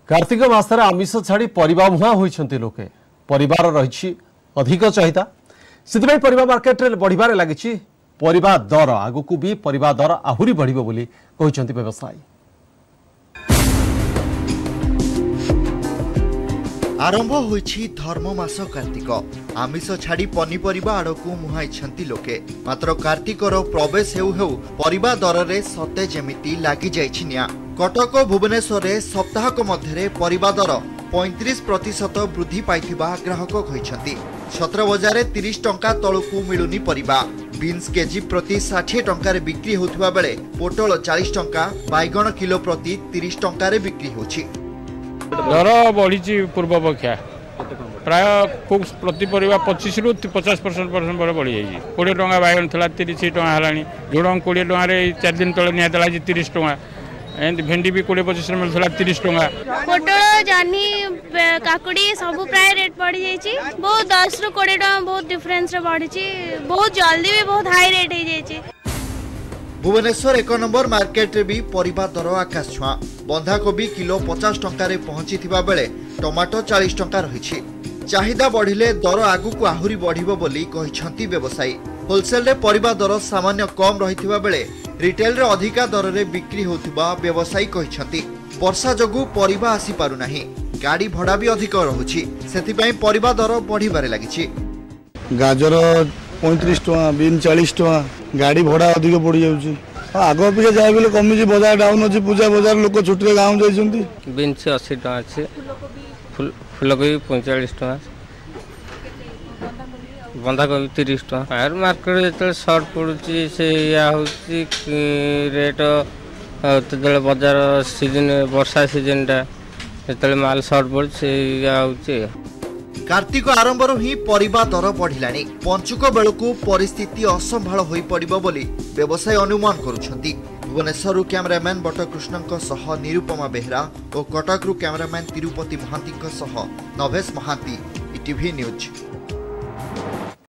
कार्तिक मासर आमिष छाड़ी परिबा मुहां होइछंती लोके परिवार रही अधिक चाहिदा से परिबा मार्केट रे बढ़िबारे लागिछि परिबा दर आगुकू भी परिबा दर आहुरी बढ़िबो बोली कहिसंती व्यवसायी। आरंभ होइछि धर्म मास कार्तिक आमिष छाड़ी पनीपरिबा आड़कू मुहाइछंती लोके मात्र कार्तिकर प्रवेश हेउ हेउ परिबा दर रे सते जेमिति लागि जाइछि निया। कटक भुवनेश्वर रे सप्ताहक मध्यरे परिबा दर 35% वृद्धि पाइथिबा ग्राहक कहिसंती। छत्र बजार 30 टंका तळकू मिलुनी परिबा बीन्स केजी प्रति 60 टंका रे बिक्री होउथिबा बेले पोटल 40 टंका बैगण किलो प्रति 30 टंका रे बिक्री होछि। दर बढ़ी पूर्व अपेक्षा प्राय खूब प्रति परिवा 25 रु 50% बढ़ी जाइए। 20 टंका बैगन था 30 टंका है झुड़ंग 20 टंकार 4 दिन तले निहला 30 टंका एमती भेंडी भी 20-25 मिलता 30 टंका। पोटल जह्नी काकुड़ी सब प्राय रेट बढ़ी जाइए बहुत 10 रु 20 टंका बहुत डिफरेंस बढ़ी बहुत जल्दी भी बहुत हाई रेट हो जाइए। भुवनेश्वर 1 नंबर मार्केट रे भी परिबा दर आकाश छुआ बंधाकोबी किलो 50 टंका रे पहुंची थिबा बेले टमाटो 40 टंका रहिछि। चाहिदा बढ़िले दर आगु को आहुरी बढ़िबो बोली कहिसंती व्यवसायी। होलसेल रे परिबा दर सामान्य कम रहिथिबा बेले रिटेल रे अधिका दर रे बिक्री होथिबा व्यवसायी कहिसंती। वर्षा जगु परिबा आसी पारु नाही गाड़ी भड़ा भी अधिक रहुछि सेति पई परिबा दर बढ़िबारे लागिछि। गाजर 35 टका बीन 40 टका गाड़ी भड़ा अधिक पड़ जाऊँगी आग अपेक्षा जहाँ भी कमी बजार डाउन अच्छी पूजा बजार लोक छुट्टी गाँव जाइए। बीन्स 80 टका अच्छे फुलकोबी 45 टका बंधाकोबी 30 टका फायर मार्केट जो सर्ट पड़ुची से या रेट जो बजार सीजन वर्षा सीजन टा माल सर्ट पड़े। कार्तिक आरंभर ही परिबा दर बढ़िलानी पंचुक बेलू परिस्थिति असंभाल होई पड़िबो बोली व्यवसायी अनुमान करुछंती। भुवनेश्वर कैमरामैन बटकृष्णଙ୍କ सह निरुपमा बेहरा और कटक कैमरामैन तिरुपति महांती सह नवेश महांती ETV न्यूज।